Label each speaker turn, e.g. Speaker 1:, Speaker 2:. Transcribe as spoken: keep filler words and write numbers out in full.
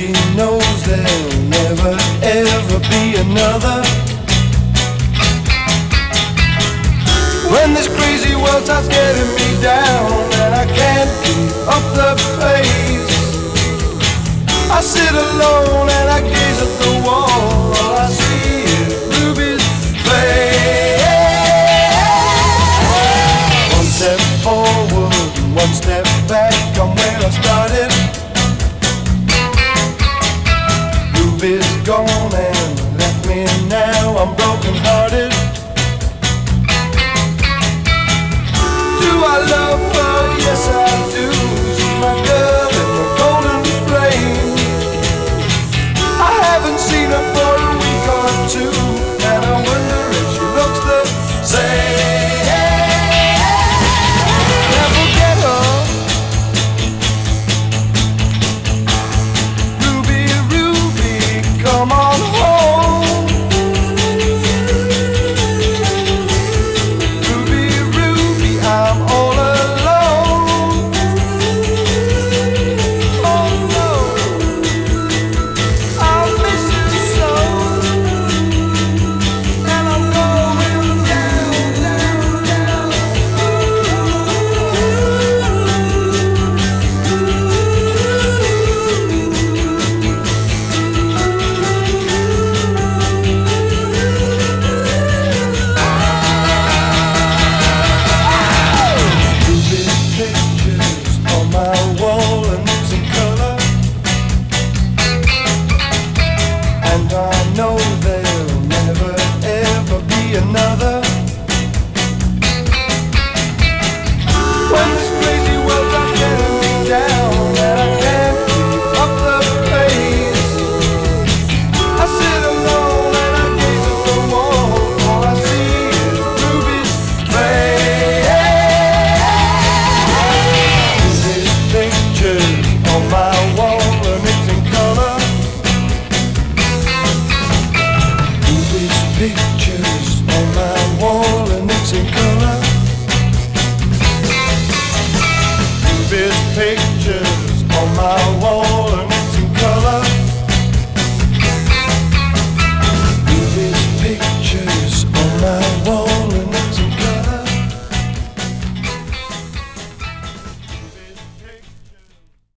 Speaker 1: she knows there'll never ever be another. When this crazy world starts getting me down and I can't keep up the pace, I sit alone and I gaze at the wall. All I see is Ruby's face. One step forward, one step back, I'm where I started. Ruby's gone and left me now, I'm broken hearted. Do I love her? Yes I do. She's my girl in the golden flame. I haven't seen her for a week or two, and I wonder if she looks the same. Never get her. Ruby, Ruby, come on home. Ruby, Ruby, I'm all alone. Oh no, I'll miss you so, and I'm going down, down, down. Ruby's pictures on my wall and it's in color, and I know there'll never ever be another. When this crazy world starts getting me down and I can't keep up the pace, I sit alone and I gaze at the wall. All I see is Ruby's face. Ruby's pictures on my wall and it's in color. Ruby's pictures on my wall and it's in color. Ruby's pictures on my wall